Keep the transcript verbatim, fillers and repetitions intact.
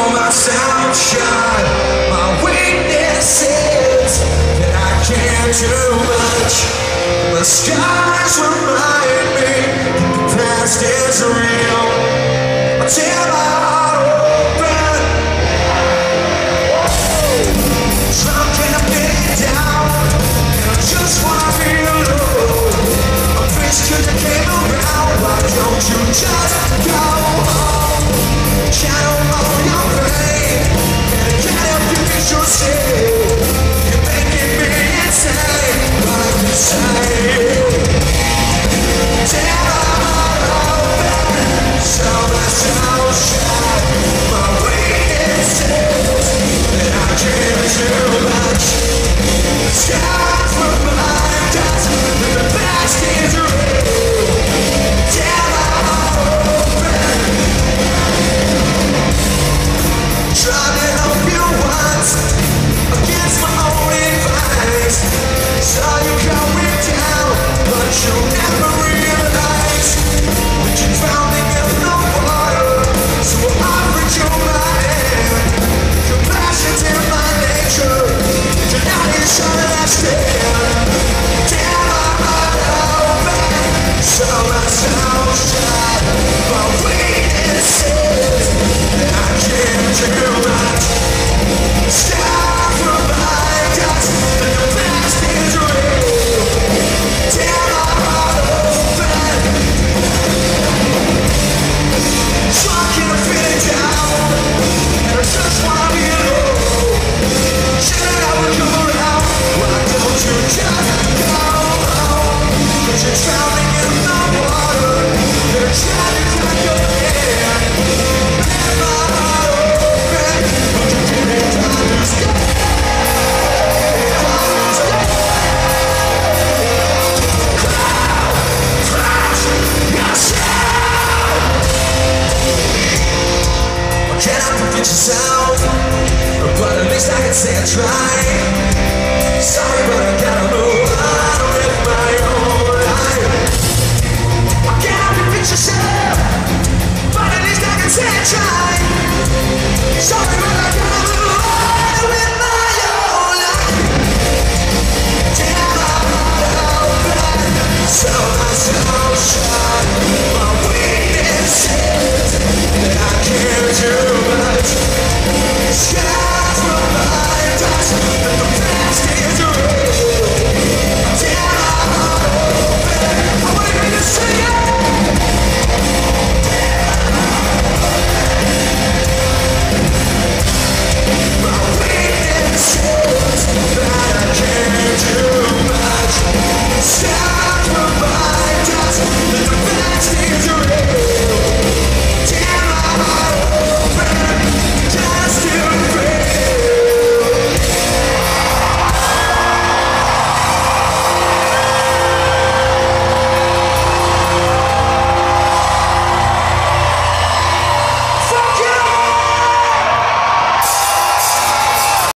myself shut. My weakness is that I can't do much. The scars remind me that the past is real. I tear my heart open, drunk and I'm getting down, and I just wanna be alone. I wish you came around. Why don't you just go home? Shadow all your pain, and I can't help you be so sick. You're making me insane, but I can say tear my heart open, so my soul shut. My weakness is that I can't do much. The scars remind us that the past is real. Tear my heart open. Tried to help you once, against my own advice. Saw you going down, but you never realized that you're drowning in the water. So I offered you my hand. Compassion's in my nature, tonight you should understand. Tear my heart open, so my soul shut. My weakness is that I can't do much. Stop remind us that the past is real. Tear my heart open, drunk and I'm feeling down, and I just wanna be alone. Said I would come around. Why don't you just go home? 'Cause you're drowning in the water, they're trying to crack your head. Tear my heart open, but you didn't understand. Crash yourself. Why can't I forget yourself? But at least I can say I tried. Sorry, but I gotta